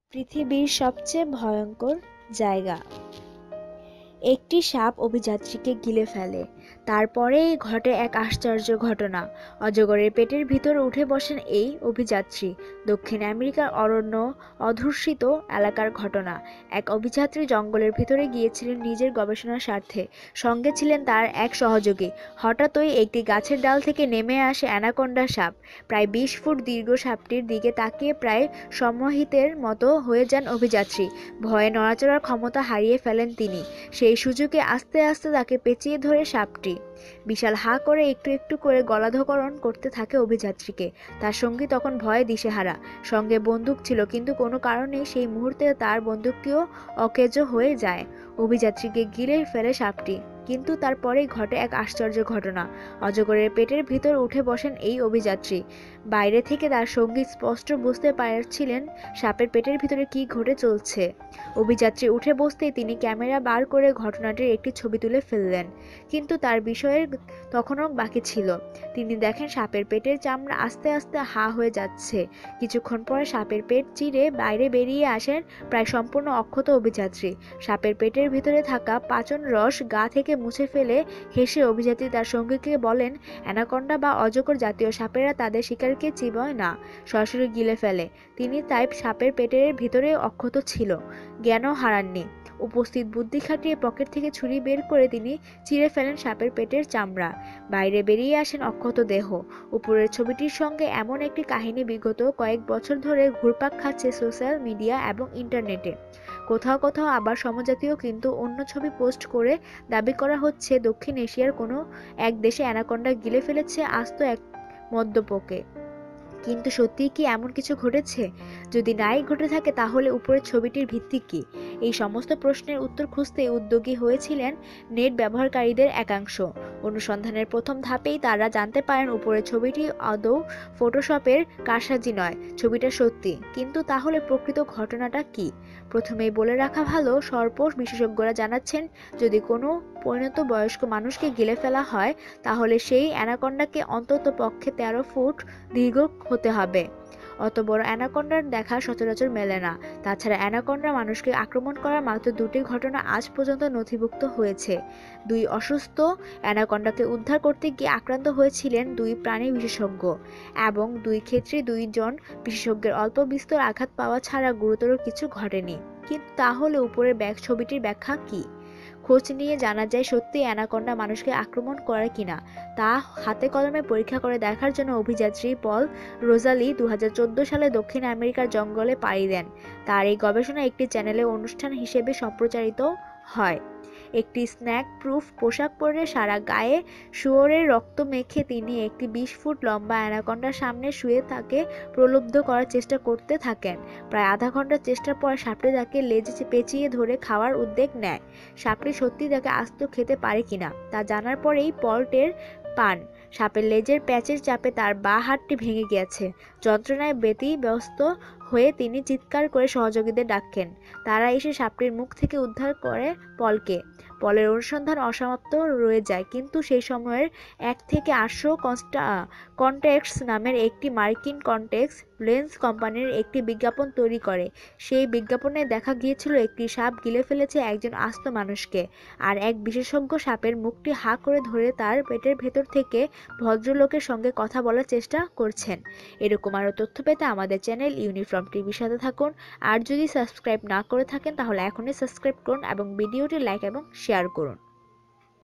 পৃথিবীর সবচেয়ে ভয়ঙ্কর জায়গা। একটি সাপ অভিযাত্রীকে গিলে ফেলে। তারপরেই ঘটে এক আশ্চর্য ঘটনা। অজগরের পেটের ভিতর উঠে বসেন এই অভিযাত্রী। দক্ষিণ আমেরিকার অরণ্য অধ্যুষিত এলাকার ঘটনা। এক অভিযাত্রী জঙ্গলের ভিতরে গিয়েছিলেন নিজের গবেষণার স্বার্থে। সঙ্গে ছিলেন তার এক সহযোগী। হঠাৎই একটি গাছের ডাল থেকে নেমে আসে অ্যানাকোন্ডা সাপ। প্রায় ২০ ফুট দীর্ঘ সাপটির দিকে তাকিয়ে প্রায় সম্মোহিতের মতো হয়ে যান অভিযাত্রী। ভয়ে নড়াচড়ার ক্ষমতা হারিয়ে ফেলেন তিনি। সেই সুযোগে আস্তে আস্তে তাকে পেঁচিয়ে ধরে সাপটি। বিশাল হা করে একটু একটু করে গলাধঃকরণ করতে থাকে অভিযাত্রীকে। তার সঙ্গী তখন ভয়ে দিশেহারা। সঙ্গে বন্দুক ছিল, কিন্তু কোনো কারণে সেই মুহূর্তে তার বন্দুকটিও অকেজো হয়ে যায়। অভিযাত্রীকে গিলে ফেলে সাপটি। কিন্তু তারপরেই ঘটে এক আশ্চর্য ঘটনা। অজগরের পেটের ভিতর উঠে বসেন এই অভিযাত্রী। বাইরে থেকে তার সঙ্গী স্পষ্ট বুঝতে পারছিলেন সাপের পেটের ভিতরে কি ঘটে চলছে। অভিযাত্রী উঠে বসতেই তিনি ক্যামেরা বার করে ঘটনাটির একটি ছবি তুলে ফেললেন। কিন্তু তার বিষয়ের তখনও বাকি ছিল। তিনি দেখেন সাপের পেটের চামড়া আস্তে আস্তে হা হয়ে যাচ্ছে। কিছুক্ষণ পরে সাপের পেট চিরে বাইরে বেরিয়ে আসেন প্রায় সম্পূর্ণ অক্ষত অভিযাত্রী। সাপের পেটের ভিতরে থাকা পাচন রস গা থেকে মুছে ফেলে হেসে অভিযাত্রী তার সঙ্গীকে বলেন, অ্যানাকোন্ডা বা অজগর জাতীয় সাপেরা তাদের শিকারকে চিবায় না, সরাসরি গিলে ফেলে। তিনি তাই সাপের পেটের ভিতরে অক্ষত ছিল, জ্ঞানও হারাননি। উপস্থিত বুদ্ধি খাটিয়ে পকেট থেকে ছুরি বের করে তিনি চিরে ফেলেন সাপের পেটের চামড়া। বাইরে বেরিয়ে আসেন অক্ষত দেহ। উপরের ছবিটির সঙ্গে এমন একটি কাহিনী বিগত কয়েক বছর ধরে ঘুরপাক খাচ্ছে সোশ্যাল মিডিয়া এবং ইন্টারনেটে। কোথাও কোথাও আবার সমজাতীয় কিন্তু অন্য ছবি পোস্ট করে দাবি করা হচ্ছে দক্ষিণ এশিয়ার কোনো এক দেশে অ্যানাকোন্ডা গিলে ফেলেছে আস্ত এক মদ্যপকে। কিন্তু সত্যিই কি এমন কিছু ঘটেছে? যদি নাই ঘটে থাকে তাহলে উপরের ছবিটির ভিত্তি কি? এই সমস্ত প্রশ্নের উত্তর খুঁজতে উদ্যোগী হয়েছিলেন নেট ব্যবহারকারীদের একাংশ। অনুসন্ধানের প্রথম ধাপেই তারা জানতে পারেন উপরের ছবিটি আদৌ ফটোশপের কারসাজি নয়, ছবিটা সত্যি। কিন্তু তাহলে প্রকৃত ঘটনাটা কি? প্রথমেই বলে রাখা ভালো, সর্প বিশেষজ্ঞরা জানাচ্ছেন যদি কোনো পরিণত বয়স্ক মানুষকে গিলে ফেলা হয় তাহলে সেই অ্যানাকোন্ডাকে অন্তত পক্ষে ১৩ ফুট দীর্ঘ হতে হবে। অত বড় অ্যানাকোন্ডার দেখা সচরাচর মেলে না। তাছাড়া অ্যানাকোন্ডা মানুষকে আক্রমণ করার মাত্র ২টি ঘটনা আজ পর্যন্ত নথিভুক্ত হয়েছে। ২ অসুস্থ অ্যানাকোন্ডাকে উদ্ধার করতে গিয়ে আক্রান্ত হয়েছিলেন ২ প্রাণী বিশেষজ্ঞ, এবং ২ ক্ষেত্রে ২ জন বিশেষজ্ঞের অল্প বিস্তর আঘাত পাওয়া ছাড়া গুরুতর কিছু ঘটেনি। কিন্তু তাহলে উপরের ছবিটির ব্যাখ্যা কি? খোঁজ নিয়ে জানা যায় সত্যিই অ্যানাকোন্ডা মানুষকে আক্রমণ করে কিনা তা হাতে কলমে পরীক্ষা করে দেখার জন্য অভিযাত্রী পল রোজালি ২০১৪ সালে দক্ষিণ আমেরিকার জঙ্গলে পাড়ি দেন। তার এই গবেষণা একটি চ্যানেলে অনুষ্ঠান হিসেবে সম্প্রচারিত হয়। একটি স্ন্যাক প্রুফ পোশাক পরে সারা গায়ে শুয়োরের রক্ত মেখে তিনি একটি ২০ ফুট লম্বা অ্যানাকোন্ডার সামনে শুয়ে তাকে প্রলুব্ধ করার চেষ্টা করতে থাকেন। প্রায় আধা ঘন্টার চেষ্টার পর সাপটি তাকে লেজে পেঁচিয়ে ধরে খাওয়ার উদ্যোগ নেয়। সাপটি সত্যি তাকে আস্ত খেতে পারে কিনা তা জানার পরেই পল টের পান সাপের লেজের প্যাচের চাপে তার বাঁ হাতটি ভেঙে গেছে। যন্ত্রণায় ব্যতিব্যস্ত হয়ে তিনি চিৎকার করে সহযোগীদের ডাকেন। তারা এসে সাপটির মুখ থেকে উদ্ধার করে পলকে। পলের অনুসন্ধান অসমাপ্ত রয়ে যায়, কিন্তু সেই সময়ের ১ থেকে ৮০০ কন্টেক্টস নামের একটি মার্কিন কন্টেক্টস লেন্স কোম্পানির একটি বিজ্ঞাপন তৈরি করে। সেই বিজ্ঞাপনে দেখা গিয়েছিল একটি সাপ গিলে ফেলেছে একজন আস্ত মানুষকে, আর এক বিশেষজ্ঞ সাপের মুখটি হা করে ধরে তার পেটের ভেতর থেকে ভদ্রলোকের সঙ্গে কথা বলার চেষ্টা করছেন। এরকম আরও তথ্য পেতে আমাদের চ্যানেল ইউনিফর্ম টিভির সাথে থাকুন। আর যদি সাবস্ক্রাইব না করে থাকেন তাহলে এখনই সাবস্ক্রাইব করুন এবং ভিডিওটি লাইক এবং শেয়ার করুন।